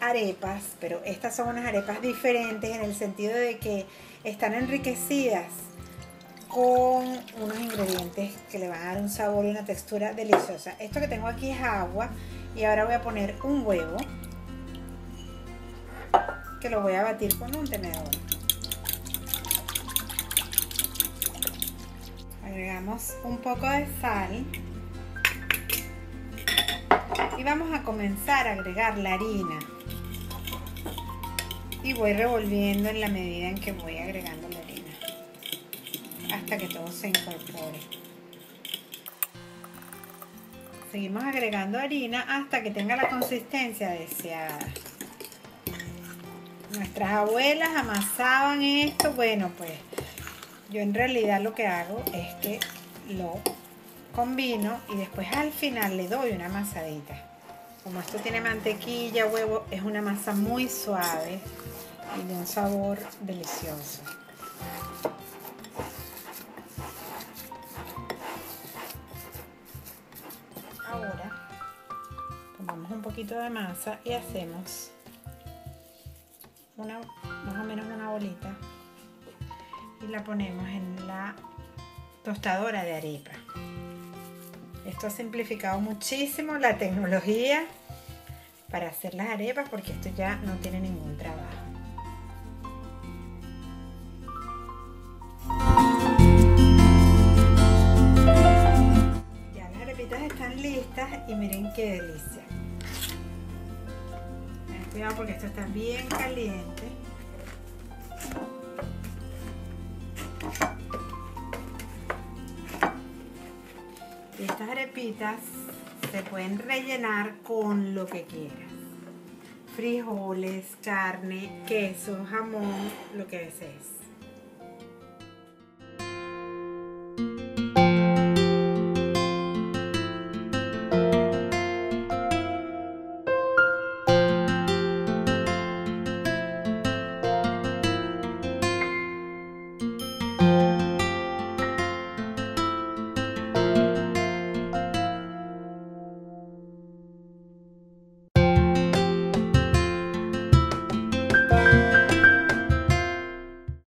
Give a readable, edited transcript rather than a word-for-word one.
arepas, pero estas son unas arepas diferentes en el sentido de que están enriquecidas con unos ingredientes que le van a dar un sabor y una textura deliciosa. Esto que tengo aquí es agua y ahora voy a poner un huevo que lo voy a batir con un tenedor. Agregamos un poco de sal y vamos a comenzar a agregar la harina y voy revolviendo en la medida en que voy agregando la harina hasta que todo se incorpore. Seguimos agregando harina hasta que tenga la consistencia deseada. Nuestras abuelas amasaban esto, bueno, pues yo en realidad lo que hago es que lo combino y después al final le doy una amasadita. Como esto tiene mantequilla, huevo, es una masa muy suave y de un sabor delicioso. Ahora tomamos un poquito de masa y hacemos más o menos una bolita y la ponemos en la tostadora de arepa. Esto ha simplificado muchísimo la tecnología para hacer las arepas porque esto ya no tiene ningún trabajo. Ya las arepitas están listas y miren qué delicia. Ten cuidado porque esto está bien caliente. Y estas arepitas se pueden rellenar con lo que quieras. Frijoles, carne, queso, jamón, lo que desees.